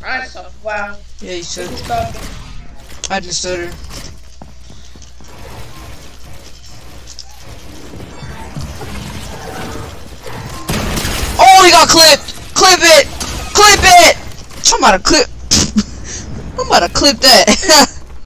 I saw. Wow. Yeah, you said Who's it. talking? I just said her. Oh, he got clipped! Clip it! Clip it! I'm about to clip. I'm about to clip that.